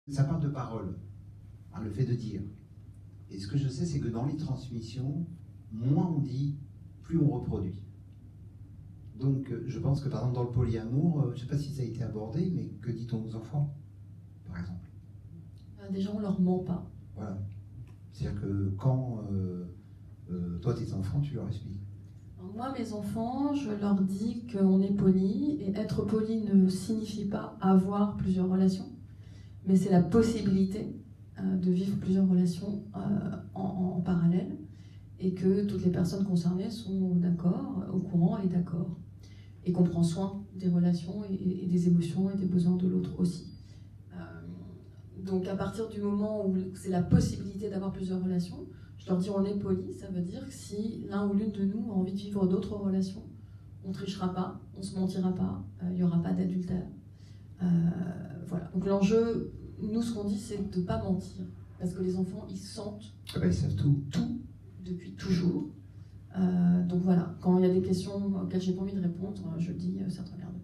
Ça parle de parole, hein, le fait de dire. Et ce que je sais, c'est que dans les transmissions, moins on dit, plus on reproduit. Donc je pense que par exemple dans le polyamour, je ne sais pas si ça a été abordé, mais que dit-on aux enfants, par exemple? Déjà, on leur ment pas. Voilà. C'est-à-dire que quand toi, tes enfants, tu leur expliques. Moi, mes enfants, je leur dis qu'on est poli, et être poli ne signifie pas avoir plusieurs relations, mais c'est la possibilité de vivre plusieurs relations en parallèle, et que toutes les personnes concernées sont d'accord, au courant et d'accord, et qu'on prend soin des relations et des émotions et des besoins de l'autre aussi. Donc à partir du moment où c'est la possibilité d'avoir plusieurs relations, je leur dis on est poli, ça veut dire que si l'un ou l'une de nous a envie de vivre d'autres relations, on ne trichera pas, on ne se mentira pas, il n'y aura pas d'adultère. Voilà. Donc l'enjeu, nous ce qu'on dit c'est de ne pas mentir, parce que les enfants ils sentent ils savent tout. Tout, depuis toujours. Donc voilà, quand il y a des questions auxquelles j'ai pas envie de répondre, je dis ça te regarde.